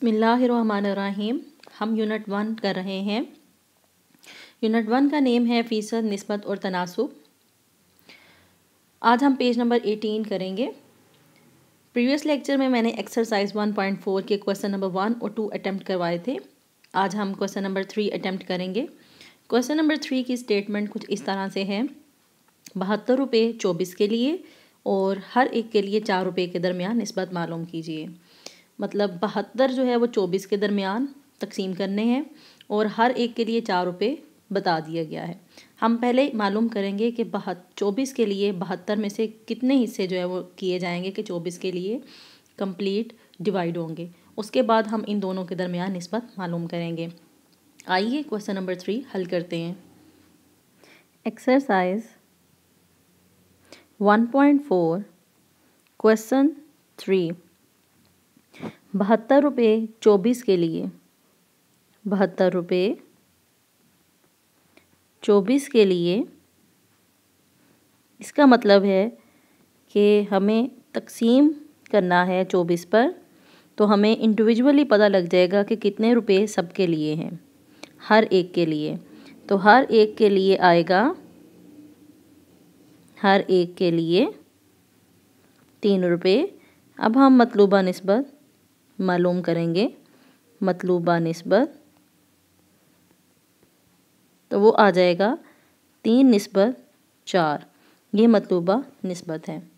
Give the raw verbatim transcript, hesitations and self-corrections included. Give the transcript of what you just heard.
बिस्मिल्लाहिर्रहमानिर्रहीम। हम unit one कर रहे हैं। यूनिट वन का नेम है फ़ीसद, निस्बत और तनासुब। आज हम पेज नंबर अठारह करेंगे। प्रीवियस लेक्चर में मैंने एक्सरसाइज वन पॉइंट फोर के क्वेश्चन नंबर वन और टू अटैम्प्ट करवाए थे। आज हम क्वेश्चन नंबर थ्री अटैम्प्ट करेंगे। क्वेश्चन नंबर थ्री की स्टेटमेंट कुछ इस तरह से है। बहत्तर रुपये चौबीस के लिए और हर एक के लिए चार रुपये के दरमियान निस्बत मालूम कीजिए। मतलब बहत्तर जो है वो चौबीस के दरमियान तकसीम करने हैं और हर एक के लिए चार रुपये बता दिया गया है। हम पहले मालूम करेंगे कि बहत चौबीस के लिए बहत्तर में से कितने हिस्से जो है वो किए जाएंगे कि चौबीस के लिए कंप्लीट डिवाइड होंगे। उसके बाद हम इन दोनों के दरमियान निस्बत मालूम करेंगे। आइए क्वेश्चन नंबर थ्री हल करते हैं। Exercise one point four question three. बहत्तर रुपये चौबीस के लिए बहत्तर रुपये चौबीस के लिए इसका मतलब है कि हमें तकसीम करना है चौबीस पर, तो हमें इंडिविजुअली पता लग जाएगा कि कितने रुपए सबके लिए हैं, हर एक के लिए। तो हर एक के लिए आएगा, हर एक के लिए तीन रुपये। अब हम मतलूबा निस्बत मालूम करेंगे। मतलूबा निस्बत तो वो आ जाएगा तीन निस्बत चार। ये मतलूबा निस्बत है।